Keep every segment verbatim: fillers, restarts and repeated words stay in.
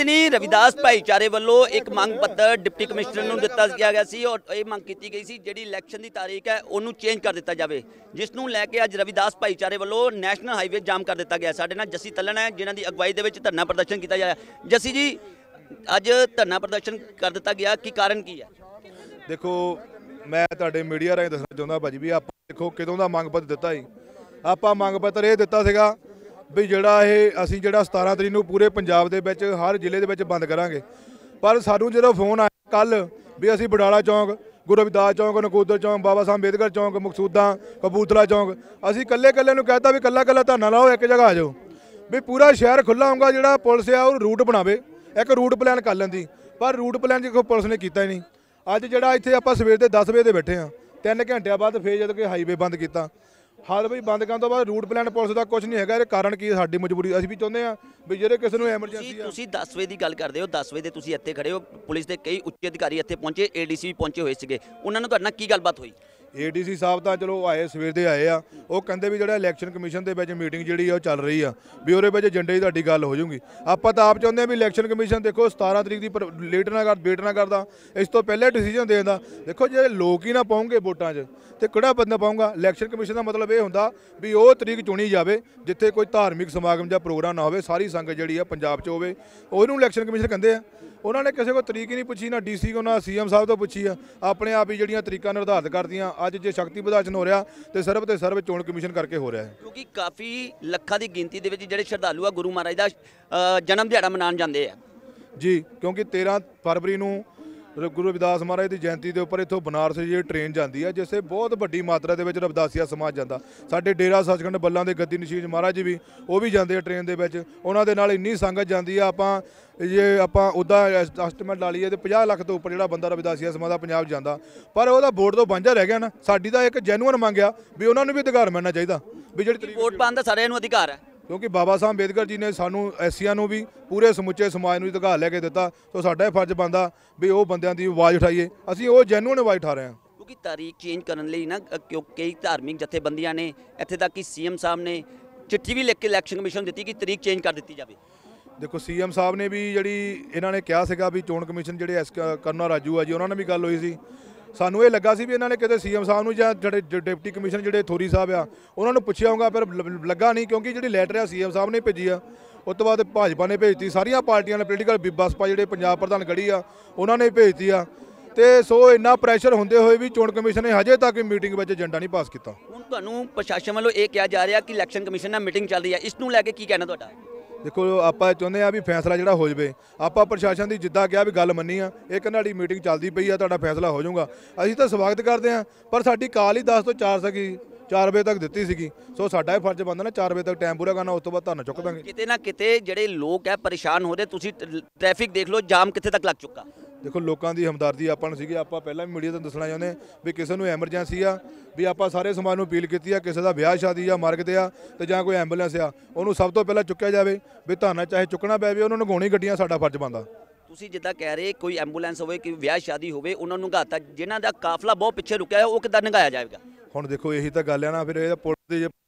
नहीं रविदास भाईचारे वालों एक मंग पत्र डिप्टी कमिश्नर ਨੂੰ ਦਿੱਤਾ ਗਿਆ ਗਿਆ ਸੀ और ਇਹ ਮੰਗ ਕੀਤੀ ਗਈ ਸੀ ਜਿਹੜੀ ਇਲੈਕਸ਼ਨ ਦੀ ਤਾਰੀਖ ਹੈ ਉਹਨੂੰ ਚੇਂਜ ਕਰ ਦਿੱਤਾ ਜਾਵੇ ਜਿਸ ਨੂੰ ਲੈ ਕੇ ਅੱਜ ਰਵਿਦਾਸ ਭਾਈਚਾਰੇ ਵੱਲੋਂ ਨੈਸ਼ਨਲ ਹਾਈਵੇ ਜਾਮ ਕਰ ਦਿੱਤਾ ਗਿਆ। ਸਾਡੇ ਨਾਲ ਜੱਸੀ ਤੱਲਣ ਹੈ ਜਿਨ੍ਹਾਂ ਦੀ ਅਗਵਾਈ ਦੇ ਵਿੱਚ ਧਰਨਾ ਪ੍ਰਦਰਸ਼ਨ ਕੀਤਾ ਜਾਇਆ। ਜੱਸੀ ਜੀ ਅੱਜ ਧਰਨਾ ਪ੍ਰਦਰਸ਼ਨ ਕਰ ਦਿੱਤਾ ਗਿਆ ਕੀ ਕਾਰਨ ਕੀ ਹੈ? देखो मैं तुहाडे मीडिया राਹੀਂ ਦੱਸਣਾ ਚਾਹੁੰਦਾ ਭਾਜੀ ਵੀ ਆਪਾਂ ਦੇਖੋ ਕਦੋਂ ਦਾ ਮੰਗ ਪੱਤਰ ਦਿੱਤਾ ਸੀ। ਆਪਾਂ ਮੰਗ ਪੱਤਰ ਇਹ ਦਿੱਤਾ ਸੀਗਾ ਵੀ ਜਿਹੜਾ ਇਹ ਅਸੀਂ ਜਿਹੜਾ ਸਤਾਰਾਂ ਤਰੀਕ ਨੂੰ ਪੂਰੇ ਪੰਜਾਬ ਦੇ ਵਿੱਚ ਹਰ ਜ਼ਿਲ੍ਹੇ ਦੇ ਵਿੱਚ ਬੰਦ ਕਰਾਂਗੇ। ਪਰ ਸਾਨੂੰ ਜਦੋਂ ਫੋਨ ਆਇਆ ਕੱਲ ਵੀ ਅਸੀਂ ਬਡਾਲਾ ਚੌਂਕ, ਗੁਰੂ ਰਵਿਦਾਸ ਚੌਂਕ, ਨਕੋਦਰ ਚੌਂਕ, ਬਾਬਾ ਸਾਹਿਬ ਅੰਬੇਦਕਰ ਚੌਂਕ, ਮਕਸੂਦਾਂ, ਕਪੂਰਥਲਾ ਚੌਂਕ, ਅਸੀਂ ਕੱਲੇ ਕੱਲੇ ਨੂੰ ਕਹਿਤਾ ਵੀ ਕੱਲਾ ਕੱਲਾ ਧਰਨਾ ਲਾਓ, ਇੱਕ ਜਗ੍ਹਾ ਆ ਜਾਓ ਵੀ ਪੂਰਾ ਸ਼ਹਿਰ ਖੁੱਲ੍ਹਾ ਹੋਊਗਾ। ਜਿਹੜਾ ਪੁਲਿਸ ਆ ਉਹ ਰੂਟ ਬਣਾਵੇ, ਇੱਕ ਰੂਟ ਪਲਾਨ ਕਰ ਲੈਂਦੀ, ਪਰ ਰੂਟ ਪਲਾਨ ਦੇਖੋ ਪੁਲਿਸ ਨੇ ਕੀਤਾ ਹੀ ਨਹੀਂ। ਅੱਜ ਜਿਹੜਾ ਇੱਥੇ ਆਪਾਂ ਸਵੇਰ ਦੇ ਦਸ ਵਜੇ ਦੇ ਬੈਠੇ ਹਾਂ, ਤਿੰਨ ਘੰਟਿਆਂ ਬਾਅਦ ਫੇਰ ਜਦੋਂ ਕਿ ਹਾਈਵੇ ਬੰਦ ਕੀਤਾ। ਹਾਲ ਵੀ ਬੰਦ ਕਰਨ ਤੋਂ ਬਾਅਦ ਰੂਟ ਪਲਾਨ ਪੁਲਿਸ ਦਾ ਕੁਝ ਨਹੀਂ ਹੈਗਾ। ਇਹ ਕਾਰਨ ਕੀ ਸਾਡੀ ਮਜਬੂਰੀ, ਅਸੀਂ ਵੀ ਚਾਹੁੰਦੇ ਹਾਂ ਵੀ ਜਿਹੜੇ ਕਿਸੇ ਨੂੰ ਐਮਰਜੈਂਸੀ ਆ। ਤੁਸੀਂ ਦਸ ਵਜੇ ਦੀ ਗੱਲ ਕਰਦੇ ਹੋ, ਦਸ ਵਜੇ ਦੇ ਤੁਸੀਂ ਇੱਥੇ ਖੜੇ ਹੋ, ਪੁਲਿਸ ਦੇ ਕਈ ਉੱਚ ਅਧਿਕਾਰੀ ਇੱਥੇ ਪਹੁੰਚੇ, ਏਡੀਸੀ ਵੀ ਪਹੁੰਚੇ ਹੋਏ ਸੀਗੇ, ਉਹਨਾਂ ਨਾਲ ਤੁਹਾਡੇ ਨਾਲ ਕੀ ਗੱਲਬਾਤ ਹੋਈ? ਏਡੀਸੀ ਸਾਹਿਬ ਤਾਂ ਚਲੋ ਆਏ, ਸਵੇਰ ਦੇ ਆਏ ਆ। ਉਹ ਕਹਿੰਦੇ ਵੀ ਜਿਹੜਾ ਇਲੈਕਸ਼ਨ ਕਮਿਸ਼ਨ ਦੇ ਵਿੱਚ ਮੀਟਿੰਗ ਜਿਹੜੀ ਆ ਉਹ ਚੱਲ ਰਹੀ ਆ ਵੀ ਉਹਦੇ ਵਿੱਚ ਏਜੰਡੇ ਦੀ ਤੁਹਾਡੀ ਗੱਲ ਹੋ ਜਾਊਗੀ। ਆਪਾਂ ਤਾਂ ਆਪ ਚਾਹੁੰਦੇ ਆ ਵੀ ਇਲੈਕਸ਼ਨ ਕਮਿਸ਼ਨ ਦੇਖੋ ਸਤਾਰਾਂ ਤਰੀਕ ਦੀ ਲੇਟ ਨਾ ਕਰ ਵੇਟ ਨਾ ਕਰਦਾ, ਇਸ ਤੋਂ ਪਹਿਲੇ ਡਿਸੀਜਨ ਦੇਣ ਦਾ। ਦੇਖੋ ਜੇ ਲੋਕ ਹੀ ਨਾ ਪਾਉਂਗੇ ਵੋਟਾਂ 'ਚ ਤੇ ਕਿਹੜਾ ਬੰਦਾ ਪਾਊਗਾ? ਇਲੈਕਸ਼ਨ ਕਮਿਸ਼ਨ ਦਾ ਮਤਲਬ ਇਹ ਹੁੰਦਾ ਵੀ ਉਹ ਤਰੀਕ ਚੁਣੀ ਜਾਵੇ ਜਿੱਥੇ ਕੋਈ ਧਾਰਮਿਕ ਸਮਾਗਮ ਜਾਂ ਪ੍ਰੋਗਰਾਮ ਨਾ ਹੋਵੇ, ਸਾਰੀ ਸੰਗਤ ਜਿਹੜੀ ਆ ਪੰਜਾਬ 'ਚ ਹੋਵੇ, ਉਹਨੂੰ ਇਲੈਕਸ਼ਨ ਕਮਿਸ਼ਨ ਕਹਿੰਦੇ ਆ। ਉਹਨਾਂ ਨੇ ਕਿਸੇ ਕੋਲ ਤਰੀਕ ਹੀ ਨਹੀਂ ਪੁੱਛੀ, ਨਾ ਡੀਸੀ ਕੋ, ਨਾ ਸੀਐਮ ਸਾਹਿਬ ਤੋਂ ਪੁੱਛੀ ਆ। ਆਪਣੇ ਆਪ ਹੀ ਜਿਹੜੀਆਂ ਤਰੀਕਾਂ ਨਿਰਧਾਰਿਤ ਕਰਦੀਆਂ। ਅੱਜ ਜੇ ਸ਼ਕਤੀ ਪ੍ਰਦਰਸ਼ਨ ਹੋ ਰਿਹਾ ਤੇ ਸਰਬ ਤੇ ਸਰਬ ਚੋਣ ਕਮਿਸ਼ਨ ਕਰਕੇ ਹੋ ਰਿਹਾ ਹੈ, ਕਿਉਂਕਿ ਕਾਫੀ ਲੱਖਾਂ ਦੀ ਗਿਣਤੀ ਦੇ ਵਿੱਚ ਜਿਹੜੇ ਸ਼ਰਧਾਲੂ ਆ ਗੁਰੂ ਮਹਾਰਾਜ ਦਾ ਜਨਮ ਦਿਹਾੜਾ ਮਨਾਉਣ ਜਾਂਦੇ ਆ ਜੀ। ਕਿਉਂਕਿ ਤੇਰਾਂ ਫਰਵਰੀ ਨੂੰ ਗੁਰੂ ਰਵਿਦਾਸ ਮਹਾਰਾਜ ਦੀ ਜਯੰਤੀ ਦੇ ਉੱਪਰ ਇੱਥੋਂ ਬਨਾਰਸ ਜਿਹੜੀ ਟ੍ਰੇਨ ਜਾਂਦੀ ਹੈ, ਜਿਸੇ ਬਹੁਤ ਵੱਡੀ ਮਾਤਰਾ ਦੇ ਵਿੱਚ ਰਵਿਦਾਸੀਆ ਸਮਾਜ ਜਾਂਦਾ। ਸਾਡੇ ਡੇਰਾ ਸੱਚਖੰਡ ਬੱਲਾਂ ਦੇ ਗੱਦੀ ਨਸ਼ੀਜ ਮਹਾਰਾਜ ਜੀ ਵੀ ਉਹ ਵੀ ਜਾਂਦੇ ਆ ਟ੍ਰੇਨ ਦੇ ਵਿੱਚ, ਉਹਨਾਂ ਦੇ ਨਾਲ ਇੰਨੀ ਸੰਗਤ ਜਾਂਦੀ ਆ। ਆਪਾਂ ਜੇ ਆਪਾਂ ਉੱਦਾਂ ਐਸਟੀਮੇਟ ਲਾ ਲਈਏ ਤੇ ਪੰਜਾਹ ਲੱਖ ਤੋਂ ਉੱਪਰ ਜਿਹੜਾ ਬੰਦਾ ਰਵਿਦਾਸੀਆ ਸਮਾਜ ਦਾ ਪੰਜਾਬ ਜਾਂਦਾ, ਪਰ ਉਹਦਾ ਵੋਟ ਤੋਂ ਵਾਂਝਾ ਰਹਿ ਗਿਆ ਨਾ। ਸਾਡੀ ਤਾਂ ਇੱਕ ਜੈਨੂਅਨ ਮੰਗਿਆ ਵੀ ਉਹਨਾਂ ਨੂੰ ਵੀ ਅਧਿਕਾਰ ਮਿਲਣਾ ਚਾਹੀਦਾ ਵੀ ਜਿਹੜੀ ਵੋਟ ਪਾਉਣ ਦਾ ਸਾਰਿਆਂ ਨੂੰ ਅਧਿਕਾਰ ਹੈ। ਕਿਉਂਕਿ ਬਾਬਾ ਸਾਹਿਬ ਅੰਬੇਦਕਰ ਜੀ ਨੇ ਸਾਨੂੰ ਐਸੀਆਂ ਨੂੰ ਵੀ ਪੂਰੇ ਸਮੁੱਚੇ ਸਮਾਜ ਨੂੰ ਅਧਿਕਾਰ ਲੈ ਕੇ ਦਿੱਤਾ, ਤਾਂ ਸਾਡਾ ਇਹ ਫਰਜ਼ ਬਣਦਾ ਵੀ ਉਹ ਬੰਦਿਆਂ ਦੀ ਆਵਾਜ਼ ਉਠਾਈਏ। ਅਸੀਂ ਉਹ ਜੈਨੂਅਨ ਆਵਾਜ਼ ਉਠਾ ਰਹੇ ਹਾਂ। ਕਿਉਂਕਿ ਤਾਰੀਖ ਚੇਂਜ ਕਰਨ ਲਈ ਨਾ ਕਿਉਂ ਕਈ ਧਾਰਮਿਕ ਜਥੇਬੰਦੀਆਂ ਨੇ, ਇੱਥੇ ਤੱਕ ਕਿ ਸੀਐਮ ਸਾਹਿਬ ਨੇ ਚਿੱਠੀ ਵੀ ਲਿਖ ਕੇ ਇਲੈਕਸ਼ਨ ਕਮਿਸ਼ਨ ਦਿੱਤੀ ਕਿ ਤਰੀਕ ਚੇਂਜ ਕਰ ਦਿੱਤੀ ਜਾਵੇ। ਦੇਖੋ ਸੀਐਮ ਸਾਹਿਬ ਨੇ ਵੀ ਜਿਹੜੀ ਇਹਨਾਂ ਨੇ ਕਿਹਾ ਸੀਗਾ ਵੀ ਚੋਣ ਕਮਿਸ਼ਨ ਜਿਹੜੇ ਐਸ ਕਰਨਾ ਰਾਜੂ ਆ ਜੀ, ਉਹਨਾਂ ਨਾਲ ਵੀ ਗੱਲ ਹੋਈ ਸੀ। ਸਾਨੂੰ ਇਹ ਲੱਗਾ ਸੀ ਵੀ ਇਹਨਾਂ ਨੇ ਕਿਤੇ ਸੀਐਮ ਸਾਹਿਬ ਨੂੰ ਜਾਂ ਜਿਹੜੇ ਡਿਪਟੀ ਕਮਿਸ਼ਨ ਜਿਹੜੇ ਥੋਰੀ ਸਾਹਿਬ ਆ ਉਹਨਾਂ ਨੂੰ ਪੁੱਛਿਆ ਹੋਊਗਾ, ਪਰ ਲੱਗਾ ਨਹੀਂ। ਕਿਉਂਕਿ ਜਿਹੜੀ ਲੈਟਰ ਆ ਸੀਐਮ ਸਾਹਿਬ ਨੇ ਭੇਜੀ ਆ, ਉਸ ਤੋਂ ਬਾਅਦ ਭਾਜਪਾ ਨੇ ਭੇਜਤੀ, ਸਾਰੀਆਂ ਪਾਰਟੀਆਂ ਨੇ ਪੋਲੀਟੀਕਲ ਬਸਪਾ ਜਿਹੜੇ ਪੰਜਾਬ ਪ੍ਰਧਾਨ ਗੜੀ ਆ ਉਹਨਾਂ ਨੇ ਭੇਜਤੀ ਆ। ਤੇ ਸੋ ਇੰਨਾ ਪ੍ਰੈਸ਼ਰ ਹੁੰਦੇ ਹੋਏ ਵੀ ਚੋਣ ਕਮਿਸ਼ਨ ਨੇ ਹਜੇ ਤੱਕ ਮੀਟਿੰਗ ਵਿੱਚ ਏਜੰਡਾ ਨਹੀਂ ਪਾਸ ਕੀਤਾ। ਹੁਣ ਤੁਹਾਨੂੰ ਪ੍ਰਸ਼ਾਸਨ ਵੱਲੋਂ ਇਹ ਕਿਹਾ ਜਾ ਰਿਹਾ ਕਿ ਇਲੈਕਸ਼ਨ ਕਮਿਸ਼ਨ ਨਾਲ ਮੀਟਿੰਗ ਚੱਲ ਰਹੀ ਹੈ, ਇਸ ਨੂੰ ਲੈ ਕੇ ਕੀ ਕਹਿਣਾ ਤੁਹਾਡਾ? ਦੇਖੋ ਆਪਾਂ ਚਾਹੁੰਦੇ ਆ ਵੀ ਫੈਸਲਾ ਜਿਹੜਾ ਹੋ ਜਾਵੇ। ਆਪਾਂ ਪ੍ਰਸ਼ਾਸਨ ਦੀ ਜਿੱਦਾਂ ਕਿਹਾ ਵੀ ਗੱਲ ਮੰਨੀ ਆ, ਇੱਕ ਨਾਲੀ ਮੀਟਿੰਗ ਚੱਲਦੀ ਪਈ ਆ, ਤੁਹਾਡਾ ਫੈਸਲਾ ਹੋ ਜਾਊਗਾ। ਅਸੀਂ ਤਾਂ ਸਵਾਗਤ ਕਰਦੇ ਹਾਂ, ਪਰ ਸਾਡੀ ਕਾਲ ਹੀ ਦਸ ਤੋਂ ਚਾਰ ਸੀਗੀ, ਚਾਰ ਵਜੇ ਤੱਕ ਦਿੱਤੀ ਸੀਗੀ। ਸੋ ਸਾਡਾ ਇਹ ਫਰਜ਼ ਬਣਦਾ ਨਾ ਚਾਰ ਵਜੇ ਤੱਕ ਟਾਈਮ ਪੂਰਾ ਕਰਨਾ, ਉਸ ਤੋਂ ਬਾਅਦ ਧਰਨਾ ਚੁੱਕ ਦਾਂਗੇ। ਕਿਤੇ ਨਾ ਕਿਤੇ ਜਿਹੜੇ ਲੋਕ ਹੈ ਪਰੇਸ਼ਾਨ ਹੋ ਰਹੇ, ਤੁਸੀਂ ਟ੍ਰੈਫਿਕ ਦੇਖ ਲਓ, ਜਾਮ ਕਿੱਥੇ ਤੱਕ ਲੱਗ ਚੁੱਕਾ। ਦੇਖੋ ਲੋਕਾਂ ਦੀ ਹਮਦਰਦੀ ਆਪਾਂ ਨੂੰ ਸੀਗੀ, ਆਪਾਂ ਪਹਿਲਾਂ ਵੀ ਮੀਡੀਆ ਤੋਂ ਦੱਸਣਾ ਚਾਹੁੰਦੇ ਵੀ ਕਿਸੇ ਨੂੰ ਐਮਰਜੈਂਸੀ ਆ, ਵੀ ਆਪਾਂ ਸਾਰੇ ਸਮਾਜ ਨੂੰ ਅਪੀਲ ਕੀਤੀ ਆ, ਕਿਸੇ ਦਾ ਵਿਆਹ ਸ਼ਾਦੀ ਆ, ਮਰ ਗਏ ਆ ਤੇ ਜਾਂ ਕੋਈ ਐਂਬੂਲੈਂਸ ਆ, ਉਹਨੂੰ ਸਭ ਤੋਂ ਪਹਿਲਾਂ ਚੁੱਕਿਆ ਜਾਵੇ। ਵੀ ਧਰਨਾ ਚਾਹੇ ਚੁੱਕਣਾ ਪਵੇ, ਉਹਨਾਂ ਨੂੰ ਗਾਉਣੀ ਗੱਡੀਆਂ ਸਾਡਾ ਫਰਜ਼ ਬਣਦਾ। ਤੁਸੀਂ ਜਿੱਦਾਂ ਕਹਿ ਰਹੇ ਕੋਈ ਐਂਬੂਲੈਂਸ ਹੋਵੇ, ਕੋਈ ਵਿਆਹ ਸ਼ਾਦੀ ਹੋਵੇ, ਉਹਨਾਂ ਨੂੰ ਘਾਤਾ ਜਿਨ੍ਹਾਂ ਦਾ ਕਾਫਲਾ ਬਹੁਤ ਪਿੱਛੇ ਰੁਕਿਆ ਉਹ ਕਿੱਦਾਂ ਨਿਗਾਇਆ ਜਾਵੇਗਾ? ਹੁਣ ਦੇਖੋ ਇਹੀ ਤਾਂ ਗੱਲ ਆ ਨਾ, ਫਿਰ ਇਹ ਪੁਲਿਸ ਦੇ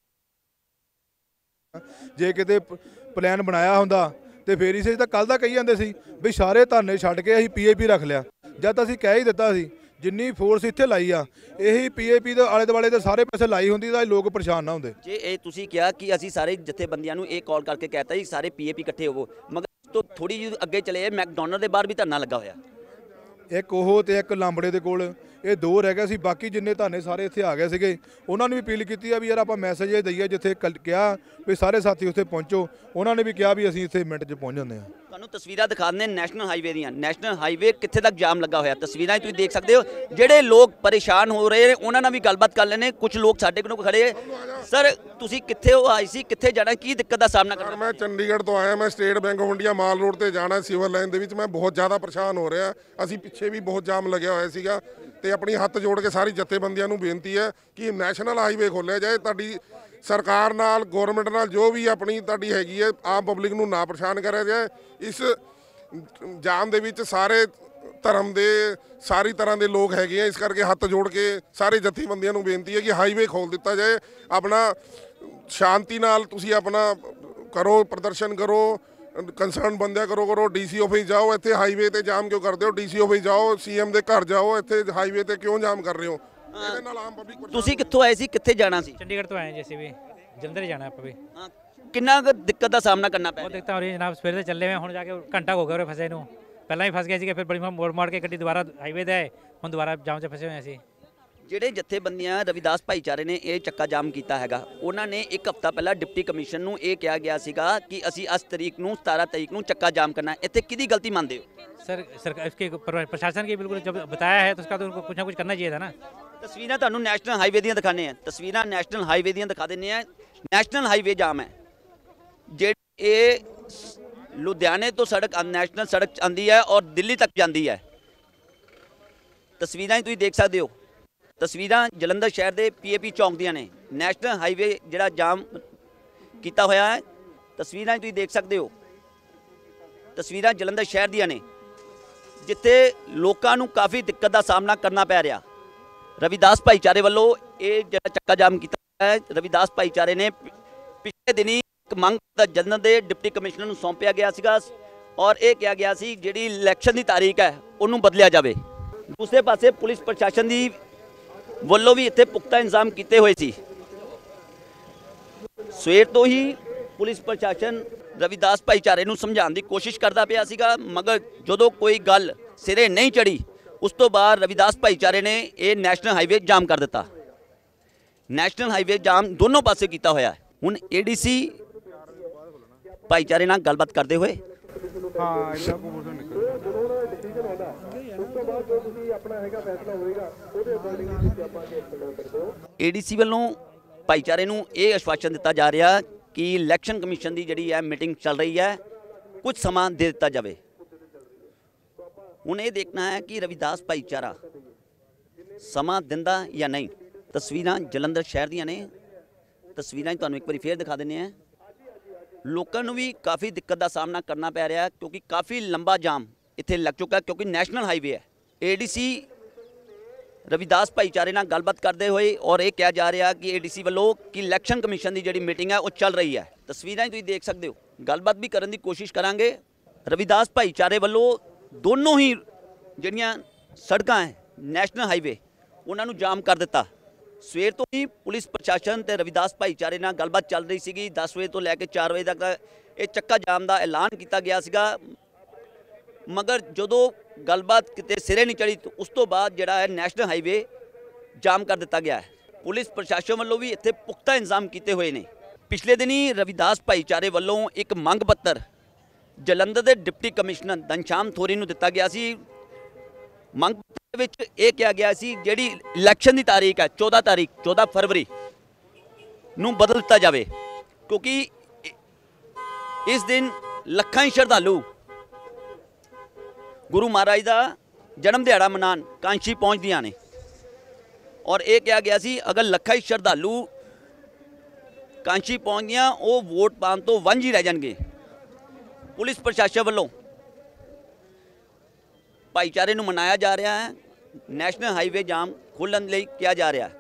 ਜੇ ਕਿਤੇ ਪਲਾਨ ਬਣਾਇਆ ਹੁੰਦਾ ਤੇ ਫੇਰ ਇਸੇ ਤਾਂ ਕੱਲ ਦਾ ਕਹੀ ਜਾਂਦੇ ਸੀ ਵੀ ਸਾਰੇ ਧਰਨੇ ਛੱਡ ਕੇ ਅਸੀਂ ਪੀਏਪੀ ਰੱਖ ਲਿਆ। ਜਦ ਅਸੀਂ ਕਹਿ ਹੀ ਦਿੱਤਾ ਸੀ ਜਿੰਨੀ ਫੋਰਸ ਇੱਥੇ ਲਾਈ ਆ, ਇਹੀ ਪੀਏਪੀ ਦੇ ਆਲੇ ਦੁਆਲੇ ਦੇ ਸਾਰੇ ਪਾਸੇ ਲਾਈ ਹੁੰਦੀ ਤਾਂ ਲੋਕ ਪਰੇਸ਼ਾਨ ਨਾ ਹੁੰਦੇ। ਜੇ ਇਹ ਤੁਸੀਂ ਕਿਹਾ ਕਿ ਅਸੀਂ ਸਾਰੇ ਜਥੇਬੰਦੀਆਂ ਨੂੰ ਇਹ ਕਾਲ ਕਰਕੇ ਕਹਿਤਾ ਜੀ ਸਾਰੇ ਪੀਏਪੀ ਇਕੱਠੇ ਹੋਵੋ, ਮਗਰ ਤੋਂ ਥੋੜੀ ਜਿਹੀ ਅੱਗੇ ਚਲੇ ਮੈਕਡੋਨਲਡ ਦੇ ਬਾਹਰ ਵੀ ਧਰਨਾ ਲੱਗਾ ਹੋਇਆ, ਇੱਕ ਉਹ ਤੇ ਇੱਕ ਲਾਂਬੜੇ ਦੇ ਕੋਲ, ਇਹ ਦੋ ਰਹਿ ਗਏ ਸੀ। ਬਾਕੀ ਜਿੰਨੇ ਧਰਨੇ ਸਾਰੇ ਇੱਥੇ ਆ ਗਏ ਸੀਗੇ, ਉਹਨਾਂ ਨੇ ਵੀ ਅਪੀਲ ਕੀਤੀ ਆ ਵੀ ਯਾਰ ਆਪਾਂ ਮੈਸੇਜ ਇਹ ਦਈਏ, ਜਿੱਥੇ ਕਿਹਾ ਵੀ ਸਾਰੇ ਸਾਥੀ ਉੱਥੇ ਪਹੁੰਚੋ, ਉਹਨਾਂ ਨੇ ਵੀ ਕਿਹਾ ਵੀ ਅਸੀਂ ਇੱਥੇ ਮਿੰਟ 'ਚ ਪਹੁੰਚ ਜਾਂਦੇ ਹਾਂ। ਤੁਹਾਨੂੰ ਤਸਵੀਰਾਂ ਦਿਖਾਉਂਦੇ ਨੈਸ਼ਨਲ ਹਾਈਵੇ ਦੀਆਂ, ਨੈਸ਼ਨਲ ਹਾਈਵੇ ਕਿੱਥੇ ਤੱਕ ਜਾਮ ਲੱਗਾ ਹੋਇਆ, ਤਸਵੀਰਾਂ ਤੁਸੀਂ ਦੇਖ ਸਕਦੇ ਹੋ। ਜਿਹੜੇ ਲੋਕ ਪਰੇਸ਼ਾਨ ਹੋ ਰਹੇ ਉਹਨਾਂ ਨਾਲ ਵੀ ਗੱਲਬਾਤ ਕਰ ਲੈਣੇ। ਕੁਝ ਲੋਕ ਸਾਡੇ ਕੋਲ ਖੜੇ। ਸਰ ਤੁਸੀਂ ਕਿੱਥੇ ਹੋ ਆਏ ਸੀ, ਕਿੱਥੇ ਜਾਣਾ, ਕੀ ਦਿੱਕਤ ਦਾ ਸਾਹਮਣਾ ਕਰਨਾ? ਮੈਂ ਚੰਡੀਗੜ੍ਹ ਤੋਂ ਆਇਆ, ਮੈਂ state bank of India mall road ਤੇ ਜਾਣਾ ਸਿਵਲ ਲਾਈਨ ਦੇ ਵਿੱਚ। ਮੈਂ ਬਹੁਤ ਜ਼ਿਆਦਾ ਪਰੇਸ਼ਾਨ ਹੋ ਰਿਹਾ। ਅਸੀਂ ਪਿੱਛੇ ਵੀ ਬਹੁਤ ਜਾਮ ਲੱਗਿਆ ਹੋਇਆ ਸੀਗਾ ਤੇ ਆਪਣੀ ਹੱਥ ਜੋੜ ਕੇ ਸਾਰੀ ਜਥੇਬੰਦੀਆਂ ਨੂੰ ਬੇਨਤੀ ਹੈ ਕਿ ਨੈਸ਼ਨਲ ਹਾਈਵੇ ਖੋਲ੍ਹਿਆ ਜਾਏ। ਤੁਹਾਡੀ ਸਰਕਾਰ ਨਾਲ, ਗੌਰਮੈਂਟ ਨਾਲ ਜੋ ਵੀ ਆਪਣੀ ਤੁਹਾਡੀ ਹੈਗੀ ਹੈ, ਆਮ ਪਬਲਿਕ ਨੂੰ ਨਾ ਪਰੇਸ਼ਾਨ ਕਰਿਆ ਜਾਏ। ਇਸ ਜਾਮ ਦੇ ਵਿੱਚ ਸਾਰੇ ਧਰਮ ਦੇ, ਸਾਰੀ ਤਰ੍ਹਾਂ ਦੇ ਲੋਕ ਹੈਗੇ ਆ, ਇਸ ਕਰਕੇ ਹੱਥ ਜੋੜ ਕੇ ਸਾਰੇ ਜਥੇਬੰਦੀਆਂ ਨੂੰ ਬੇਨਤੀ ਹੈ ਕਿ ਹਾਈਵੇ ਖੋਲ੍ਹ ਦਿੱਤਾ ਜਾਏ। ਆਪਣਾ ਸ਼ਾਂਤੀ ਨਾਲ ਤੁਸੀਂ ਆਪਣਾ ਕਰੋ, ਪ੍ਰਦਰਸ਼ਨ ਕਰੋ, ਕੰਸਰਨ ਬੰਦਿਆ ਕਰੋ ਕਰੋ ਡੀਸੀ ਆਫਿਸ ਜਾਓ, ਇੱਥੇ ਹਾਈਵੇ ਤੇ ਜਾਮ ਕਿਉਂ ਕਰਦੇ ਹੋ? ਡੀਸੀ ਆਫਿਸ ਜਾਓ, ਸੀਐਮ ਦੇ ਘਰ ਜਾਓ, ਇੱਥੇ ਹਾਈਵੇ ਤੇ ਕਿਉਂ ਜਾਮ ਕਰ ਰਹੇ ਹੋ? ਇਹਦੇ ਨਾਲ ਆਮ ਪਬਲਿਕ ਤੁਸੀਂ ਕਿੱਥੋਂ ਆਏ ਸੀ, ਕਿੱਥੇ ਜਾਣਾ ਸੀ? ਚੰਡੀਗੜ੍ਹ ਤੋਂ ਆਏ ਜੀ ਅਸੀਂ ਵੀ, ਜਲੰਧਰ ਜਾਣਾ ਆਪਾਂ ਵੀ। ਹਾਂ, ਕਿੰਨਾ ਕੁ ਦਿੱਕਤ ਦਾ ਸਾਹਮਣਾ ਕਰਨਾ ਪੈ ਬਹੁਤ ਰਿਹਾ? ਦਿੱਕਤਾਂ ਹੋ ਰਹੀਆਂ ਜਨਾਬ, ਸਵੇਰ ਦੇ ਚੱਲੇ ਹੋਏ ਹੁਣ ਜਾ ਕੇ ਘੰਟਾ ਹੋ ਗਿਆ ਉਰੇ ਫਸੇ ਨੂੰ। ਪਹਿਲਾਂ ਹੀ ਫਸ ਗਏ ਸੀਗੇ, ਫਿਰ ਬੜੀ ਮੋੜ ਮਾਰ ਕੇ ਗੱਡੀ ਦੁਬਾਰਾ ਹਾਈਵੇ ਤੇ ਆਏ, ਹੁਣ ਦੁਬਾਰਾ ਜਾਮ 'ਚ ਫਸੇ ਹੋਏ ਅਸੀਂ। ਜਿਹੜੇ ਜਥੇਬੰਦੀਆਂ ਰਵਿਦਾਸ ਭਾਈਚਾਰੇ ਨੇ ਇਹ ਚੱਕਾ ਜਾਮ ਕੀਤਾ ਹੈਗਾ, ਉਹਨਾਂ ਨੇ ਇੱਕ ਹਫ਼ਤਾ ਪਹਿਲਾਂ ਡਿਪਟੀ ਕਮਿਸ਼ਨ ਨੂੰ ਇਹ ਕਿਹਾ ਗਿਆ ਸੀਗਾ ਕਿ ਅਸੀਂ ਇਸ ਤਰੀਕ ਨੂੰ ਸਤਾਰਾਂ ਤਰੀਕ ਨੂੰ ਚੱਕਾ ਜਾਮ ਕਰਨਾ ਹੈ। ਇੱਥੇ ਕਿਹਦੀ ਗਲਤੀ ਮੰਨਦੇ ਹੋ? सर सरकार इसके पर- प्रशासन की बिल्कुल जब बताया है तो उसका तो उनको कुछ ना कुछ करना चाहिए था ना। ਤਸਵੀਰਾਂ ਤੁਹਾਨੂੰ ਨੈਸ਼ਨਲ ਹਾਈਵੇ ਦੀਆਂ ਦਿਖਾਣੇ ਆ, ਤਸਵੀਰਾਂ ਨੈਸ਼ਨਲ ਹਾਈਵੇ ਦੀਆਂ ਦਿਖਾ ਦਿੰਦੇ ਆ। ਨੈਸ਼ਨਲ ਹਾਈਵੇ ਜਾਮ ਹੈ, ਜਿਹੜੀ ਇਹ ਲੁਧਿਆਣੇ ਤੋਂ ਸੜਕ ਨੈਸ਼ਨਲ ਸੜਕ ਆਉਂਦੀ ਹੈ ਔਰ ਦਿੱਲੀ ਤੱਕ ਜਾਂਦੀ ਹੈ। ਤਸਵੀਰਾਂ ਹੀ ਤੁਸੀਂ ਦੇਖ ਸਕਦੇ ਹੋ, ਤਸਵੀਰਾਂ ਜਲੰਧਰ ਸ਼ਹਿਰ ਦੇ ਪੀਏਪੀ ਚੌਂਕ ਦੀਆਂ ਨੇ। ਨੈਸ਼ਨਲ ਹਾਈਵੇ ਜਿਹੜਾ ਜਾਮ ਕੀਤਾ ਹੋਇਆ ਹੈ, ਤਸਵੀਰਾਂ ਹੀ ਤੁਸੀਂ ਦੇਖ ਸਕਦੇ ਹੋ। ਤਸਵੀਰਾਂ ਜਲੰਧਰ ਸ਼ਹਿਰ ਦੀਆਂ ਨੇ, ਜਿੱਥੇ ਲੋਕਾਂ ਨੂੰ ਕਾਫੀ ਦਿੱਕਤ ਦਾ ਸਾਹਮਣਾ ਕਰਨਾ ਪੈ ਰਿਹਾ। ਰਵਿਦਾਸ ਭਾਈਚਾਰੇ ਵੱਲੋਂ ਇਹ ਜਿਹੜਾ ਚੱਕਾ ਜਾਮ ਕੀਤਾ ਹੈ, ਰਵਿਦਾਸ ਭਾਈਚਾਰੇ ਨੇ ਪਿਛਲੇ ਦਿਨੀ ਇੱਕ ਮੰਗ ਜਲੰਧਰ ਦੇ ਡਿਪਟੀ ਕਮਿਸ਼ਨਰ ਨੂੰ ਸੌਂਪਿਆ ਗਿਆ ਸੀਗਾ ਔਰ ਇਹ ਕਿਹਾ ਗਿਆ ਸੀ ਜਿਹੜੀ ਇਲੈਕਸ਼ਨ ਦੀ ਤਾਰੀਖ ਹੈ ਉਹਨੂੰ ਬਦਲਿਆ ਜਾਵੇ। ਦੂਸਰੇ ਪਾਸੇ ਪੁਲਿਸ ਪ੍ਰਸ਼ਾਸਨ ਦੀ ਵੱਲੋਂ ਵੀ ਇੱਥੇ ਪੁਖਤਾ ਇੰਤਜ਼ਾਮ ਕੀਤੇ ਹੋਏ ਸੀ। ਸਵੇਰ ਤੋਂ ਹੀ ਪੁਲਿਸ ਪ੍ਰਸ਼ਾਸਨ ਰਵਿਦਾਸ ਭਾਈਚਾਰੇ ਨੂੰ ਸਮਝਾਉਣ ਦੀ ਕੋਸ਼ਿਸ਼ ਕਰਦਾ ਪਿਆ ਸੀਗਾ, ਮਗਰ ਜਦੋਂ ਕੋਈ ਗੱਲ ਸਿਰੇ ਨਹੀਂ ਚੜੀ ਉਸ ਤੋਂ ਬਾਅਦ ਰਵਿਦਾਸ ਭਾਈਚਾਰੇ ਨੇ ਇਹ ਨੈਸ਼ਨਲ ਹਾਈਵੇ ਜਾਮ ਕਰ ਦਿੱਤਾ। ਨੈਸ਼ਨਲ ਹਾਈਵੇ ਜਾਮ ਦੋਨੋਂ ਪਾਸੇ ਕੀਤਾ ਹੋਇਆ। ਹੁਣ ਏਡੀਸੀ ਭਾਈਚਾਰੇ ਨਾਲ ਗੱਲਬਾਤ ਕਰਦੇ ਹੋਏ ਹਾਂ ਇੰਨਾ ਕੁ ਮੋਸ਼ਨ ਨਿਕਲ ਏਡੀਸੀ ਵੱਲੋਂ ਭਾਈਚਾਰੇ ਨੂੰ ਇਹ ਆਸ਼ਵਾਸਨ ਦਿੱਤਾ ਜਾ ਰਿਹਾ ਕਿ ਇਲੈਕਸ਼ਨ ਕਮਿਸ਼ਨ ਦੀ ਜਿਹੜੀ ਹੈ ਮੀਟਿੰਗ ਚੱਲ ਰਹੀ ਹੈ, ਕੁਝ ਸਮਾਂ ਦੇ ਦਿੱਤਾ ਜਾਵੇ। ਹੁਣ ਇਹ ਦੇਖਣਾ ਹੈ ਕਿ ਰਵਿਦਾਸ ਭਾਈਚਾਰਾ ਸਮਾਂ ਦਿੰਦਾ ਜਾਂ ਨਹੀਂ। ਤਸਵੀਰਾਂ ਜਲੰਧਰ ਸ਼ਹਿਰ ਦੀਆਂ ਨੇ, ਤਸਵੀਰਾਂ ਤੁਹਾਨੂੰ ਇੱਕ ਵਾਰੀ ਫੇਰ ਦਿਖਾ ਦਿੰਦੇ ਹਾਂ। ਲੋਕਾਂ ਨੂੰ ਵੀ ਕਾਫੀ ਦਿੱਕਤ ਦਾ ਸਾਹਮਣਾ ਕਰਨਾ ਪੈ ਰਿਹਾ ਕਿਉਂਕਿ ਕਾਫੀ ਲੰਬਾ ਜਾਮ ਇੱਥੇ ਲੱਗ ਚੁੱਕਾ, ਕਿਉਂਕਿ ਨੈਸ਼ਨਲ ਹਾਈਵੇ ਹੈ। ਏਡੀਸੀ ਰਵਿਦਾਸ ਭਾਈਚਾਰੇ ਨਾਲ ਗੱਲਬਾਤ ਕਰਦੇ ਹੋਏ ਔਰ ਇਹ ਕਿਹਾ ਜਾ ਰਿਹਾ ਕਿ ਏਡੀਸੀ ਵੱਲੋਂ ਕਿ ਇਲੈਕਸ਼ਨ ਕਮਿਸ਼ਨ ਦੀ ਜਿਹੜੀ ਮੀਟਿੰਗ ਹੈ ਉਹ ਚੱਲ ਰਹੀ ਹੈ। ਤਸਵੀਰਾਂ ਹੀ ਤੁਸੀਂ ਦੇਖ ਸਕਦੇ ਹੋ, ਗੱਲਬਾਤ ਵੀ ਕਰਨ ਦੀ ਕੋਸ਼ਿਸ਼ ਕਰਾਂਗੇ। ਰਵਿਦਾਸ ਭਾਈਚਾਰੇ ਵੱਲੋਂ ਦੋਨੋਂ ਹੀ ਜਿਹੜੀਆਂ ਸੜਕਾਂ ਹੈ ਨੈਸ਼ਨਲ ਹਾਈਵੇ ਉਹਨਾਂ ਨੂੰ ਜਾਮ ਕਰ ਦਿੱਤਾ। ਸਵੇਰ ਤੋਂ ਹੀ ਪੁਲਿਸ ਪ੍ਰਸ਼ਾਸਨ ਤੇ ਰਵਿਦਾਸ ਭਾਈਚਾਰੇ ਨਾਲ ਗੱਲਬਾਤ ਚੱਲ ਰਹੀ ਸੀਗੀ। ਦਸ ਵਜੇ ਤੋਂ ਲੈ ਕੇ ਚਾਰ ਵਜੇ ਤੱਕ ਇਹ ਚੱਕਾ ਜਾਮ ਦਾ ਐਲਾਨ ਕੀਤਾ ਗਿਆ ਸੀਗਾ, ਮਗਰ ਜਦੋਂ ਗੱਲਬਾਤ ਕਿਤੇ ਸਿਰੇ ਨਹੀਂ ਚੜੀ ਉਸ ਤੋਂ ਬਾਅਦ ਜਿਹੜਾ ਹੈ ਨੈਸ਼ਨਲ ਹਾਈਵੇ ਜਾਮ ਕਰ ਦਿੱਤਾ ਗਿਆ ਹੈ। ਪੁਲਿਸ ਪ੍ਰਸ਼ਾਸਨ ਵੱਲੋਂ ਵੀ ਇੱਥੇ ਪੁਖਤਾ ਇੰਤਜ਼ਾਮ ਕੀਤੇ ਹੋਏ ਨੇ। ਪਿਛਲੇ ਦਿਨੀ ਰਵਿਦਾਸ ਭਾਈਚਾਰੇ ਵੱਲੋਂ ਇੱਕ ਮੰਗ ਪੱਤਰ ਜਲੰਧਰ ਦੇ ਡਿਪਟੀ ਕਮਿਸ਼ਨਰ ਘਨਸ਼ਾਮ ਥੋਰੀ ਨੂੰ ਦਿੱਤਾ ਗਿਆ ਸੀ। ਮੰਗ ਪੱਤਰ ਵਿੱਚ ਇਹ ਕਿਹਾ ਗਿਆ ਸੀ ਜਿਹੜੀ ਇਲੈਕਸ਼ਨ ਦੀ ਤਾਰੀਖ ਹੈ ਚੌਦਾਂ ਤਾਰੀਖ ਚੌਦਾਂ ਫਰਵਰੀ ਨੂੰ ਬਦਲ ਦਿੱਤਾ ਜਾਵੇ, ਕਿਉਂਕਿ ਇਸ ਦਿਨ ਲੱਖਾਂ ਹੀ ਸ਼ਰਧਾਲੂ ਗੁਰੂ ਮਹਾਰਾਜ ਦਾ ਜਨਮ ਦਿਹਾੜਾ ਮਨਾਉਣ ਕਾਂਸ਼ੀ ਪਹੁੰਚਦੀਆਂ ਨੇ ਔਰ ਇਹ ਕਿਹਾ ਗਿਆ ਸੀ ਅਗਰ ਲੱਖਾਂ ਹੀ ਸ਼ਰਧਾਲੂ ਕਾਂਸ਼ੀ ਪਹੁੰਚਦੀਆਂ ਉਹ ਵੋਟ ਪਾਉਣ ਤੋਂ ਵਾਂਝੀ ਹੀ ਰਹਿ ਜਾਣਗੇ। ਪੁਲਿਸ ਪ੍ਰਸ਼ਾਸਨ ਵੱਲੋਂ ਭਾਈਚਾਰੇ ਨੂੰ ਮਨਾਇਆ ਜਾ ਰਿਹਾ ਹੈ, ਨੈਸ਼ਨਲ ਹਾਈਵੇ ਜਾਮ ਖੋਲ੍ਹਣ ਲਈ ਕਿਹਾ ਜਾ ਰਿਹਾ ਹੈ।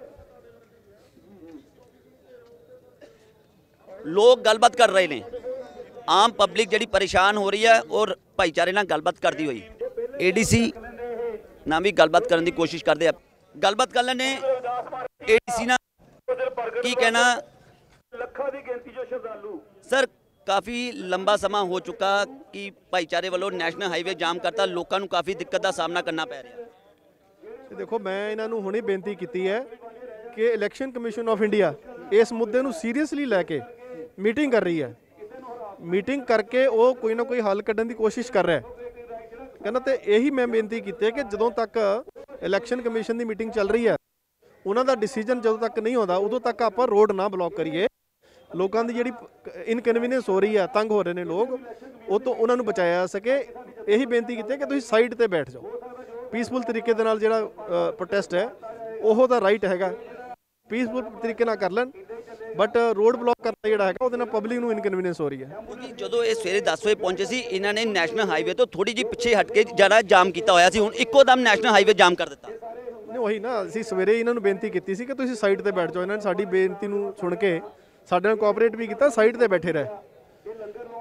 ਲੋਕ ਗੱਲਬਾਤ ਕਰ ਰਹੇ ਨੇ, ਆਮ ਪਬਲਿਕ ਜਿਹੜੀ ਪਰੇਸ਼ਾਨ ਹੋ ਰਹੀ ਹੈ ਔਰ ਭਾਈਚਾਰੇ ਨਾਲ ਗੱਲਬਾਤ ਕਰਦੀ ਹੋਈ ਏਡੀਸੀ ਨਾਲ ਵੀ ਗੱਲਬਾਤ ਕਰਨ ਦੀ ਕੋਸ਼ਿਸ਼ ਕਰਦੇ ਆ। ਗੱਲਬਾਤ ਕਰ ਲੈਣੇ ਏਡੀਸੀ ਨਾਲ, ਕੀ ਕਹਿਣਾ ਲੱਖਾਂ ਦੀ ਗਿਣਤੀ ਜੋ ਸ਼ਰਧਾਲੂ ਸਰ? ਕਾਫੀ ਲੰਬਾ ਸਮਾਂ ਹੋ ਚੁੱਕਾ ਕਿ ਭਾਈਚਾਰੇ ਵੱਲੋਂ ਨੈਸ਼ਨਲ ਹਾਈਵੇ ਜਾਮ ਕਰਤਾ, ਲੋਕਾਂ ਨੂੰ ਕਾਫੀ ਦਿੱਕਤ ਦਾ ਸਾਹਮਣਾ ਕਰਨਾ ਪੈ ਰਿਹਾ। ਦੇਖੋ ਮੈਂ ਇਹਨਾਂ ਨੂੰ ਹੁਣੇ ਬੇਨਤੀ ਕੀਤੀ ਹੈ ਕਿ ਇਲੈਕਸ਼ਨ ਕਮਿਸ਼ਨ ਆਫ ਇੰਡੀਆ ਇਸ ਮੁੱਦੇ ਨੂੰ ਸੀਰੀਅਸਲੀ ਲੈ ਕੇ ਮੀਟਿੰਗ ਕਰ ਰਹੀ ਹੈ। ਮੀਟਿੰਗ ਕਰਕੇ ਉਹ ਕੋਈ ਨਾ ਕੋਈ ਹੱਲ ਕੱਢਣ ਦੀ ਕੋਸ਼ਿਸ਼ ਕਰ ਰਿਹਾ ਹੈ। ਕਹਿੰਦਾ ਤੇ ਇਹੀ ਮੈਂ ਬੇਨਤੀ ਕੀਤੀ ਹੈ ਕਿ ਜਦੋਂ ਤੱਕ ਇਲੈਕਸ਼ਨ ਕਮਿਸ਼ਨ ਦੀ ਮੀਟਿੰਗ ਚੱਲ ਰਹੀ ਹੈ ਉਹਨਾਂ ਦਾ ਡਿਸੀਜਨ ਜਦੋਂ ਤੱਕ ਨਹੀਂ ਆਉਂਦਾ ਉਦੋਂ ਤੱਕ ਆਪਾਂ ਰੋਡ ਨਾ ਬਲੌਕ ਕਰੀਏ। ਲੋਕਾਂ ਦੀ ਜਿਹੜੀ ਇਨਕਨਵੀਨੀਅੰਸ ਹੋ ਰਹੀ ਹੈ, ਤੰਗ ਹੋ ਰਹੇ ਨੇ ਲੋਕ, ਉਹ ਤੋਂ ਉਹਨਾਂ ਨੂੰ ਬਚਾਇਆ ਜਾ ਸਕੇ। ਇਹੀ ਬੇਨਤੀ ਕੀਤੀ ਹੈ ਕਿ ਤੁਸੀਂ ਸਾਈਡ ਤੇ ਬੈਠ ਜਾਓ। ਪੀਸਫੁਲ ਤਰੀਕੇ ਦੇ ਨਾਲ ਜਿਹੜਾ ਪ੍ਰੋਟੈਸਟ ਹੈ ਉਹ ਦਾ ਰਾਈਟ ਹੈਗਾ, ਪੀਸਫੁਲ ਤਰੀਕੇ ਨਾਲ ਕਰ ਲੈਣ, ਬਟ ਰੋਡ ਬਲੌਕ ਕਰਨਾ ਜਿਹੜਾ ਹੈਗਾ ਉਹਦੇ ਨਾਲ ਪਬਲਿਕ ਨੂੰ ਇਨਕਨਵੀਨੀਅੰਸ ਹੋ ਰਹੀ ਹੈ। ਕਿਉਂਕਿ ਜਦੋਂ ਇਹ ਸਵੇਰੇ ਦਸ ਵਜੇ ਪਹੁੰਚੇ ਸੀ ਇਹਨਾਂ ਨੇ ਨੈਸ਼ਨਲ ਹਾਈਵੇ ਤੋਂ ਥੋੜੀ ਜਿਹੀ ਪਿੱਛੇ ਹਟ ਕੇ ਜਿਹੜਾ ਜਾਮ ਕੀਤਾ ਹੋਇਆ ਸੀ, ਹੁਣ ਇੱਕੋ ਦਮ ਨੈਸ਼ਨਲ ਹਾਈਵੇ ਜਾਮ ਕਰ ਦਿੱਤਾ। ਨਹੀਂ ਉਹੀ ਨਾ, ਅਸੀਂ ਸਵੇਰੇ ਇਹਨਾਂ ਨੂੰ ਬੇਨਤੀ ਕੀਤੀ ਸੀ ਕਿ ਤੁਸੀਂ ਸਾਈਡ ਤੇ ਬੈਠ ਜਾਓ। ਇਹਨਾਂ ਨੇ ਸਾਡੀ ਬੇਨਤੀ ਨੂੰ ਸੁਣ ਕੇ ਸਾਡੇ ਨਾਲ ਕੋਆਪਰੇਟ ਵੀ ਕੀਤਾ, ਸਾਈਡ ਤੇ ਬੈਠੇ ਰਹੇ।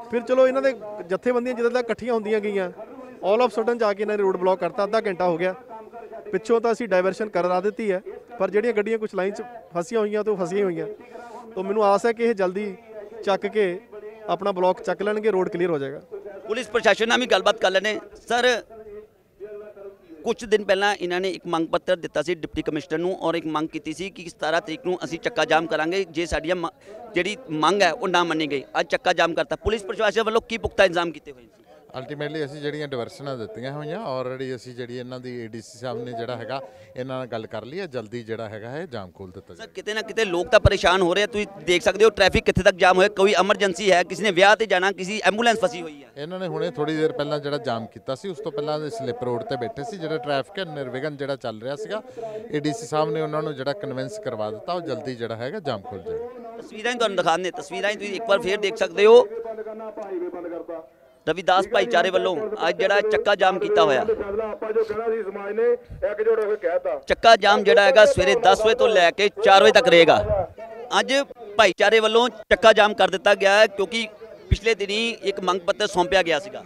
ਫਿਰ ਚਲੋ ਇਹਨਾਂ ਦੇ ਜਥੇਬੰਦੀਆਂ ਜਦੋਂ ਤੱਕ ਇਕੱਠੀਆਂ ਹੁੰਦੀਆਂ ਗਈਆਂ, ਆਲ ਆਫ ਸਡਨ ਜਾ ਕੇ ਇਹਨਾਂ ਨੇ ਰੋਡ ਬਲੌਕ ਕਰਤਾ। ਅੱਧਾ ਘੰਟਾ ਹੋ ਗਿਆ, ਪਿੱਛੋਂ ਤਾਂ ਅਸੀਂ ਡਾਇਵਰਸ਼ਨ ਕਰਾ ਦਿੱਤੀ ਹੈ, ਪਰ ਜਿਹੜੀਆਂ ਗੱਡੀਆਂ ਕੁਝ ਲਾਈਨ 'ਚ ਫਸੀਆਂ ਹੋਈਆਂ ਤਾਂ ਉਹ ਫਸੀਆਂ ਹੋਈਆਂ। ਤਾਂ ਮੈਨੂੰ ਆਸ ਹੈ ਕਿ ਇਹ ਜਲਦੀ ਚੱਕ ਕੇ ਆਪਣਾ ਬਲੌਕ ਚੱਕ ਲੈਣਗੇ, ਰੋਡ ਕਲੀਅਰ ਹੋ ਜਾਏਗਾ। ਪੁਲਿਸ ਪ੍ਰਸ਼ਾਸਨ ਨਾਲ ਵੀ ਗੱਲਬਾਤ ਕਰ ਲੈਣੇ ਸਰ। ਕੁਝ ਦਿਨ ਪਹਿਲਾਂ ਇਹਨਾਂ ਨੇ ਇੱਕ ਮੰਗ ਪੱਤਰ ਦਿੱਤਾ ਸੀ ਡਿਪਟੀ ਕਮਿਸ਼ਨਰ ਨੂੰ, ਔਰ ਇੱਕ ਮੰਗ ਕੀਤੀ ਸੀ ਕਿ ਸਤਾਰਾਂ ਤਰੀਕ ਨੂੰ ਅਸੀਂ ਚੱਕਾ ਜਾਮ ਕਰਾਂਗੇ ਜੇ ਸਾਡੀਆਂ ਜਿਹੜੀ ਮੰਗ ਹੈ ਉਹ ਨਾ ਮੰਨੀ ਗਈ। ਅੱਜ ਚੱਕਾ ਜਾਮ ਕਰਤਾ। ਪੁਲਿਸ ਪ੍ਰਸ਼ਾਸਨ ਵੱਲੋਂ ਕੀ ਪੁਖਤਾ ਇੰਤਜ਼ਾਮ ਕੀਤੇ ਹੋਏ ਸੀ? ਅਲਟੀਮੇਟਲੀ ਅਸੀਂ ਜਿਹੜੀਆਂ ਡਿਵਰਸ਼ਨਾਂ ਦਿੱਤੀਆਂ ਹੋਈਆਂ, ਆਲਰੇਡੀ ਅਸੀਂ ਜਿਹੜੀ ਇਹਨਾਂ ਦੀ ਏਡੀਸੀ ਸਾਹਿਬ ਨੇ ਜਿਹੜਾ ਹੈਗਾ ਇਹਨਾਂ ਨਾਲ ਗੱਲ ਕਰ ਲਈ ਹੈ, ਜਲਦੀ ਜਿਹੜਾ ਹੈਗਾ ਹੈ ਜਾਮ ਖੋਲ ਦਿੱਤਾ ਜਾਏ। ਸਰ ਕਿਤੇ ਨਾ ਕਿਤੇ ਲੋਕ ਤਾਂ ਪਰੇਸ਼ਾਨ ਹੋ ਰਹੇ, ਤੁਸੀਂ ਦੇਖ ਸਕਦੇ ਹੋ ਟ੍ਰੈਫਿਕ ਕਿੱਥੇ ਤੱਕ ਜਾਮ ਹੋਇਆ। ਕੋਈ ਐਮਰਜੈਂਸੀ ਹੈ, ਕਿਸੇ ਨੇ ਵਿਆਹ ਤੇ ਜਾਣਾ, ਕਿਸੇ ਐਂਬੂਲੈਂਸ ਫਸੀ ਹੋਈ ਹੈ। ਇਹਨਾਂ ਨੇ ਹੁਣੇ ਥੋੜੀ ਦੇਰ ਪਹਿਲਾਂ ਜਿਹੜਾ ਜਾਮ ਕੀਤਾ ਸੀ, ਉਸ ਤੋਂ ਪਹਿਲਾਂ ਸਲਿੱਪ ਰੋਡ ਤੇ ਬੈਠੇ ਸੀ, ਜਿਹੜਾ ਟ੍ਰੈਫਿਕ ਹੈ ਨਿਰਵਿਘਨ ਜਿਹੜਾ ਚੱਲ ਰਿਹਾ ਸੀਗਾ। ਏਡੀਸੀ ਸਾਹਿਬ ਨੇ ਉਹਨਾਂ ਨੂੰ ਜਿਹੜਾ ਕਨਵਿੰਸ ਕਰਵਾ ਦਿੱਤਾ, ਉਹ ਜਲਦੀ ਜਿਹੜਾ ਹੈਗਾ ਜਾਮ ਖੁੱਲ ਜਾਏ। ਤਸਵੀਰਾਂ ਹੀ ਤੁਹਾਨੂੰ ਦਿਖਾਉਂਦੇ, ਤਸਵੀਰਾਂ ਹੀ ਤੁਸੀਂ ਇੱਕ ਵਾਰ ਫੇਰ ਦੇਖ ਸਕਦੇ ਹੋ। ਰਵਿਦਾਸ ਭਾਈਚਾਰੇ ਵੱਲੋਂ ਅੱਜ ਜਿਹੜਾ ਚੱਕਾ ਜਾਮ ਕੀਤਾ ਹੋਇਆ। ਚੱਕਾ ਜਾਮ ਜਿਹੜਾ ਹੈਗਾ ਸਵੇਰੇ ਦਸ ਵਜੇ ਤੋਂ ਲੈ ਕੇ ਚਾਰ ਵਜੇ ਤੱਕ ਰਹੇਗਾ। ਅੱਜ ਭਾਈਚਾਰੇ ਵੱਲੋਂ ਚੱਕਾ ਜਾਮ ਕਰ ਦਿੱਤਾ ਗਿਆ ਹੈ ਕਿਉਂਕਿ ਪਿਛਲੇ ਦਿਨੀ ਇੱਕ ਮੰਗ ਪੱਤਰ ਸੌਂਪਿਆ ਗਿਆ ਸੀਗਾ।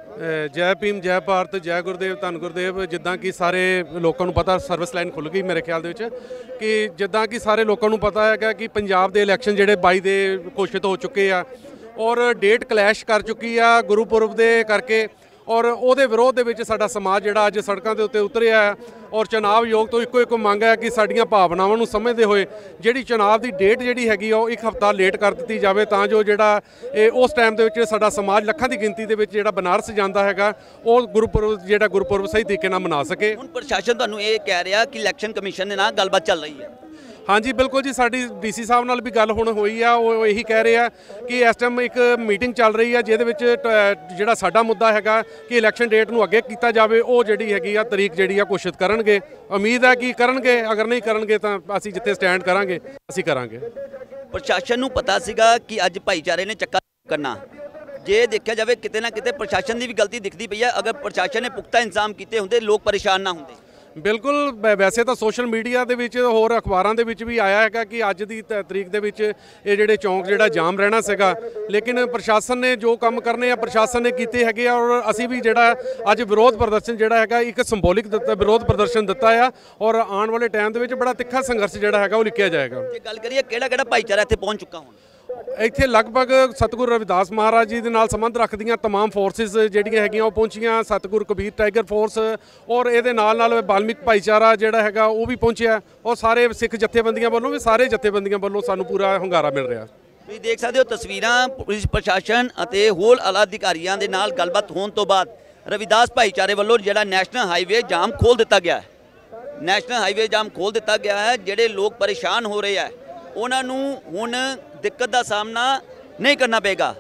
ਜੈ ਭੀਮ, ਜੈ ਭਾਰਤ, ਜੈ ਗੁਰਦੇਵ, ਧੰਨ ਗੁਰਦੇਵ। ਜਿੱਦਾਂ ਕਿ ਸਾਰੇ ਲੋਕਾਂ ਨੂੰ ਪਤਾ ਸਰਵਿਸ ਲਾਈਨ ਖੁੱਲ੍ਹ ਗਈ ਮੇਰੇ ਖਿਆਲ ਦੇ ਵਿੱਚ, ਕਿ ਜਿੱਦਾਂ ਕਿ ਸਾਰੇ ਲੋਕਾਂ ਨੂੰ ਪਤਾ ਹੈਗਾ ਕਿ ਪੰਜਾਬ ਦੇ ਇਲੈਕਸ਼ਨ ਜਿਹੜੇ ਬਾਈ ਦੇ ਘੋਸ਼ਿਤ ਹੋ ਚੁੱਕੇ ਆ ਔਰ ਡੇਟ ਕਲੈਸ਼ ਕਰ ਚੁੱਕੀ ਆ ਗੁਰਪੁਰਬ ਦੇ ਕਰਕੇ, ਔਰ ਉਹਦੇ ਵਿਰੋਧ ਦੇ ਵਿੱਚ ਸਾਡਾ ਸਮਾਜ ਜਿਹੜਾ ਅੱਜ ਸੜਕਾਂ ਦੇ ਉੱਤੇ ਉਤਰਿਆ ਹੈ। ਔਰ ਚੁਣਾਵ ਆਯੋਗ ਤੋਂ ਇੱਕੋ ਇੱਕ ਮੰਗ ਹੈ ਕਿ ਸਾਡੀਆਂ ਭਾਵਨਾਵਾਂ ਨੂੰ ਸਮਝਦੇ ਹੋਏ ਜਿਹੜੀ ਚੁਣਾਵ ਦੀ ਡੇਟ ਜਿਹੜੀ ਹੈਗੀ ਆ ਉਹ ਇੱਕ ਹਫ਼ਤਾ ਲੇਟ ਕਰ ਦਿੱਤੀ ਜਾਵੇ, ਤਾਂ ਜੋ ਜਿਹੜਾ ਇਹ ਉਸ ਟਾਈਮ ਦੇ ਵਿੱਚ ਸਾਡਾ ਸਮਾਜ ਲੱਖਾਂ ਦੀ ਗਿਣਤੀ ਦੇ ਵਿੱਚ ਜਿਹੜਾ ਬਨਾਰਸ ਜਾਂਦਾ ਹੈਗਾ ਉਹ ਗੁਰਪੁਰਬ ਜਿਹੜਾ ਗੁਰਪੁਰਬ ਸਹੀ ਤਰੀਕੇ ਨਾਲ ਮਨਾ ਸਕੇ। ਹੁਣ ਪ੍ਰਸ਼ਾਸਨ ਤੁਹਾਨੂੰ ਇਹ ਕਹਿ ਰਿਹਾ ਕਿ ਇਲੈਕਸ਼ਨ ਕਮਿਸ਼ਨ ਦੇ ਨਾਲ ਗੱਲਬਾਤ ਚੱਲ ਰਹੀ ਹੈ। ਹਾਂਜੀ ਬਿਲਕੁਲ ਜੀ, ਸਾਡੀ ਡੀਸੀ ਸਾਹਿਬ ਨਾਲ ਵੀ ਗੱਲ ਹੁਣ ਹੋਈ ਆ, ਉਹ ਇਹੀ ਕਹਿ ਰਹੇ ਆ ਕਿ ਇਸ ਟਾਈਮ ਇੱਕ ਮੀਟਿੰਗ ਚੱਲ ਰਹੀ ਆ ਜਿਹਦੇ ਵਿੱਚ ਜਿਹੜਾ ਸਾਡਾ ਮੁੱਦਾ ਹੈਗਾ ਕਿ ਇਲੈਕਸ਼ਨ ਡੇਟ ਨੂੰ ਅੱਗੇ ਕੀਤਾ ਜਾਵੇ, ਉਹ ਜਿਹੜੀ ਹੈਗੀ ਆ ਤਰੀਕ ਜਿਹੜੀ ਆ ਘੋਸ਼ਿਤ ਕਰਨਗੇ। ਉਮੀਦ ਹੈ ਕਿ ਕਰਨਗੇ, ਅਗਰ ਨਹੀਂ ਕਰਨਗੇ ਤਾਂ ਅਸੀਂ ਜਿੱਥੇ ਸਟੈਂਡ ਕਰਾਂਗੇ ਅਸੀਂ ਕਰਾਂਗੇ। ਪ੍ਰਸ਼ਾਸਨ ਨੂੰ ਪਤਾ ਸੀਗਾ ਕਿ ਅੱਜ ਭਾਈਚਾਰੇ ਨੇ ਚੱਕਾ ਕਰਨਾ। ਜੇ ਦੇਖਿਆ ਜਾਵੇ ਕਿਤੇ ਨਾ ਕਿਤੇ ਪ੍ਰਸ਼ਾਸਨ ਦੀ ਵੀ ਗਲਤੀ ਦਿਖਦੀ ਪਈ ਹੈ। ਅਗਰ ਪ੍ਰਸ਼ਾਸਨ ਨੇ ਪੁਖਤਾ ਇੰਤਜ਼ਾਮ ਕੀਤੇ ਹੁੰਦੇ ਲੋਕ ਪਰੇਸ਼ਾਨ ਨਾ ਹੁੰਦੇ। ਬਿਲਕੁਲ, ਵੈਸੇ ਤਾਂ ਸੋਸ਼ਲ ਮੀਡੀਆ ਦੇ ਵਿੱਚ ਹੋਰ ਅਖਬਾਰਾਂ ਦੇ ਵਿੱਚ ਵੀ ਆਇਆ ਹੈਗਾ ਕਿ ਅੱਜ ਦੀ ਤਰੀਕ ਦੇ ਵਿੱਚ ਇਹ ਜਿਹੜੇ ਚੌਂਕ ਜਿਹੜਾ ਜਾਮ ਰਹਿਣਾ ਸੀਗਾ, ਲੇਕਿਨ ਪ੍ਰਸ਼ਾਸਨ ਨੇ ਜੋ ਕੰਮ ਕਰਨੇ ਆ ਪ੍ਰਸ਼ਾਸਨ ਨੇ ਕੀਤੇ ਹੈਗੇ ਆ। ਔਰ ਅਸੀਂ ਵੀ ਜਿਹੜਾ ਅੱਜ ਵਿਰੋਧ ਪ੍ਰਦਰਸ਼ਨ ਜਿਹੜਾ ਹੈਗਾ ਇੱਕ ਸਿੰਬੋਲਿਕ ਵਿਰੋਧ ਪ੍ਰਦਰਸ਼ਨ ਦਿੱਤਾ ਆ, ਔਰ ਆਉਣ ਵਾਲੇ ਟਾਈਮ ਦੇ ਵਿੱਚ ਬੜਾ ਤਿੱਖਾ ਸੰਘਰਸ਼ ਜਿਹੜਾ ਹੈਗਾ ਉਹ ਲਿਖਿਆ ਜਾਏਗਾ। ਜੇ ਗੱਲ ਕਰੀਏ ਕਿਹੜਾ ਕਿਹੜਾ ਭਾਈਚਾਰਾ ਇੱਥੇ ਪਹੁੰਚ ਚੁੱਕਾ ਹੁਣ? ਇੱਥੇ ਲਗਭਗ ਸਤਿਗੁਰੂ ਰਵਿਦਾਸ ਮਹਾਰਾਜ ਜੀ ਦੇ ਨਾਲ ਸੰਬੰਧ ਰੱਖਦੀਆਂ तमाम ਫੋਰਸਿਸ ਜਿਹੜੀਆਂ ਹੈਗੀਆਂ ਉਹ ਪਹੁੰਚੀਆਂ। ਸਤਿਗੁਰੂ ਕਬੀਰ ਟਾਈਗਰ ਫੋਰਸ ਔਰ ਇਹਦੇ ਨਾਲ ਨਾਲ ਬਾਲਮਿਕ ਭਾਈਚਾਰਾ ਜਿਹੜਾ ਹੈਗਾ ਉਹ ਵੀ ਪਹੁੰਚਿਆ, ਔਰ ਸਾਰੇ ਸਿੱਖ ਜਥੇਬੰਦੀਆਂ ਵੱਲੋਂ ਵੀ ਸਾਰੇ ਜਥੇਬੰਦੀਆਂ ਵੱਲੋਂ ਸਾਨੂੰ ਪੂਰਾ ਹੁੰਗਾਰਾ ਮਿਲ ਰਿਹਾ। ਤੁਸੀਂ ਦੇਖ ਸਕਦੇ ਹੋ ਤਸਵੀਰਾਂ ਪੁਲਿਸ ਪ੍ਰਸ਼ਾਸਨ ਅਤੇ ਹੋਰ ਆਲਾ ਅਧਿਕਾਰੀਆਂ ਦੇ ਨਾਲ ਗੱਲਬਾਤ ਹੋਣ ਤੋਂ ਬਾਅਦ ਰਵਿਦਾਸ ਭਾਈਚਾਰੇ ਵੱਲੋਂ ਜਿਹੜਾ ਨੈਸ਼ਨਲ ਹਾਈਵੇ ਜਾਮ ਖੋਲ੍ਹ ਦਿੱਤਾ ਗਿਆ ਹੈ। ਨੈਸ਼ਨਲ ਹਾਈਵੇ ਜਾਮ ਖੋਲ੍ਹ ਦਿੱਤਾ ਗਿਆ ਹੈ। ਜਿਹੜੇ ਲੋਕ ਪਰੇਸ਼ਾਨ ਹੋ ਰਹੇ ਆ ਉਹਨਾਂ ਨੂੰ ਹੁਣ ਦਿੱਕਤ ਦਾ ਸਾਹਮਣਾ ਨਹੀਂ ਕਰਨਾ ਪਏਗਾ।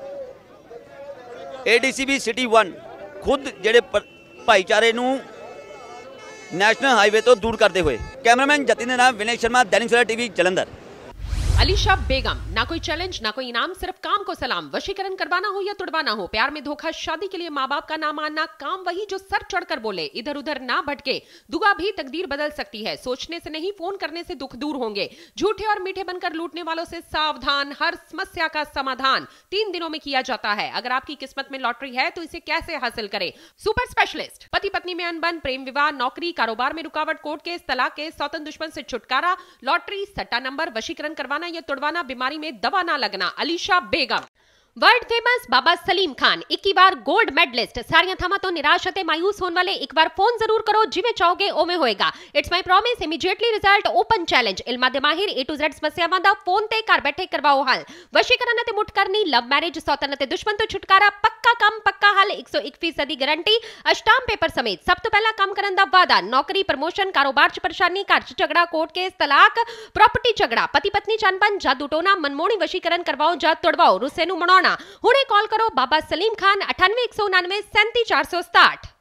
ਏਡੀਸੀਪੀ ਸਿਟੀ वन ਖੁਦ ਜਿਹੜੇ ਭਾਈਚਾਰੇ ਨੂੰ ਨੈਸ਼ਨਲ ਹਾਈਵੇ ਤੋਂ ਦੂਰ ਕਰਦੇ ਹੋਏ। ਕੈਮਰਾਮੈਨ ਜਤਿਨ ਦੇ ਨਾਲ ਵਿਨय शर्मा, दैनिक सवेरा टीवी, जलंधर। अलीशा बेगम, ना कोई चैलेंज ना कोई इनाम, सिर्फ काम को सलाम। वशीकरण करवाना हो या तुड़वाना हो, प्यार में धोखा, शादी के लिए माँ बाप का ना मानना, काम वही जो सर चढ़कर बोले, इधर उधर ना भटके। दुआ भी तकदीर बदल सकती है, सोचने से नहीं फोन करने से दुख दूर होंगे। झूठे और मीठे बनकर लूटने वालों से सावधान, हर समस्या का समाधान तीन दिनों में किया जाता है। अगर आपकी किस्मत में लॉटरी है तो इसे कैसे हासिल करें? सुपर स्पेशलिस्ट, पति पत्नी में अनबन, प्रेम विवाह, नौकरी, कारोबार में रुकावट, कोर्ट केस, तलाक केस, सौतन दुश्मन से छुटकारा, लॉटरी, सट्टा नंबर, वशीकरण करवाना या तुड़वाना, बीमारी में दवा ना लगना। अलीशा बेगम। वर्ल्ड फेमस बाबा सलीम खान, इक्की बार गोल्ड मेडलिस्ट। सारियां थमा तो निराश ते मायूस होने वाले एक बार फोन जरूर करो, जिवें चाहोगे ओवें होएगा। It's my promise, immediately result, open challenge. इल्मा दे माहिर ए टू ज़ेड समस्यावां दा फोन ते घर बैठे करवाओ हल। वशीकरण ते मुठ करनी, लव मैरिज, सौतन ते दुश्मन तो छुटकारा, पक्का काम पक्का हल, एक सौ एक फीसदी गारंटी, अष्टाम पेपर समेत। सब तो पहला काम करन दा वादा, नौकरी, प्रमोशन, कारोबार च परेशानी, घर च झगड़ा, कोर्ट केस, तलाक, प्रॉपर्टी झगड़ा, पति पत्नी च अनबन, जादू टोना, मनमोहनी वशीकरण करवाओ जा तुड़वाओ, रुस्से नूं मनाउणा। हुणे कॉल करो बाबा सलीम खान, अठानवे एक सौ उनानवे सैंती चार सौ सताहठ।